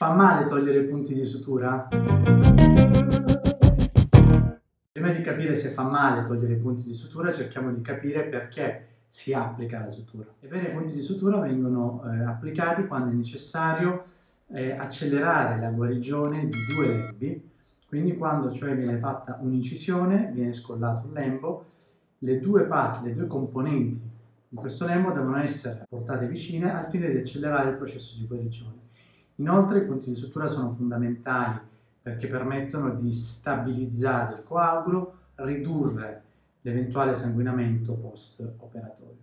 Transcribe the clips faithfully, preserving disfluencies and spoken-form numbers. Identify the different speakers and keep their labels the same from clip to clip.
Speaker 1: Fa male togliere i punti di sutura? Prima di capire se fa male togliere i punti di sutura, cerchiamo di capire perché si applica la sutura. Ebbene, i punti di sutura vengono eh, applicati quando è necessario eh, accelerare la guarigione di due lembi, quindi quando cioè viene fatta un'incisione, viene scollato un lembo, le due parti, le due componenti di questo lembo devono essere portate vicine al fine di accelerare il processo di guarigione. Inoltre i punti di sutura sono fondamentali perché permettono di stabilizzare il coagulo, ridurre l'eventuale sanguinamento post-operatorio.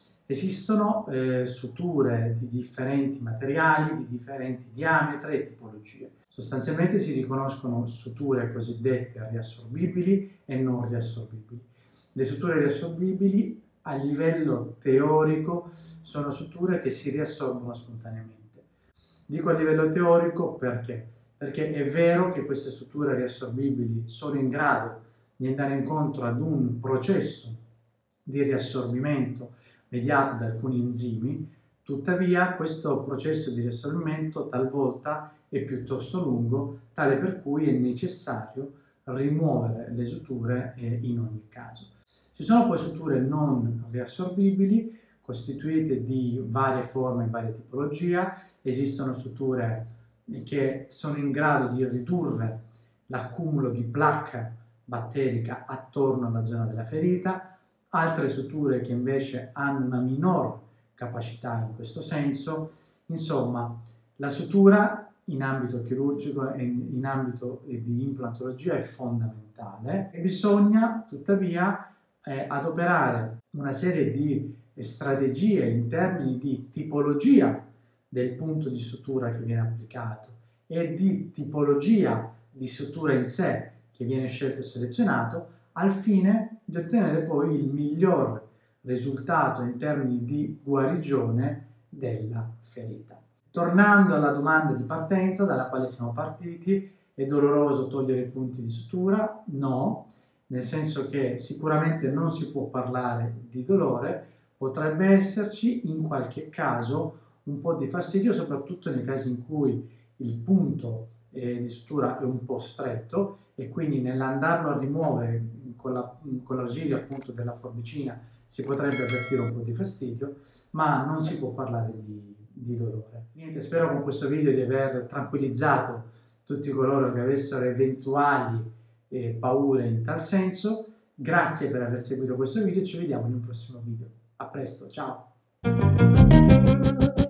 Speaker 1: Esistono eh, suture di differenti materiali, di differenti diametri e tipologie. Sostanzialmente si riconoscono suture cosiddette riassorbibili e non riassorbibili. Le suture riassorbibili a livello teorico sono suture che si riassorbono spontaneamente. Dico a livello teorico perché? Perché è vero che queste strutture riassorbibili sono in grado di andare incontro ad un processo di riassorbimento mediato da alcuni enzimi, tuttavia questo processo di riassorbimento talvolta è piuttosto lungo, tale per cui è necessario rimuovere le suture in ogni caso. Ci sono poi suture non riassorbibili, costituite di varie forme e varie tipologie. Esistono suture che sono in grado di ridurre l'accumulo di placca batterica attorno alla zona della ferita, altre suture che invece hanno una minor capacità in questo senso. Insomma, la sutura in ambito chirurgico e in ambito di implantologia è fondamentale e bisogna tuttavia eh, adoperare una serie di strategie in termini di tipologia del punto di sutura che viene applicato e di tipologia di sutura in sé che viene scelto e selezionato al fine di ottenere poi il miglior risultato in termini di guarigione della ferita. Tornando alla domanda di partenza dalla quale siamo partiti, è doloroso togliere i punti di sutura? No, nel senso che sicuramente non si può parlare di dolore, potrebbe esserci in qualche caso un po' di fastidio, soprattutto nei casi in cui il punto eh, di sutura è un po' stretto e quindi nell'andarlo a rimuovere con, la, con l'ausilio appunto della forbicina si potrebbe avvertire un po' di fastidio, ma non si può parlare di, di dolore. Niente, spero con questo video di aver tranquillizzato tutti coloro che avessero eventuali eh, paure in tal senso. Grazie per aver seguito questo video e ci vediamo in un prossimo video. A presto, ciao!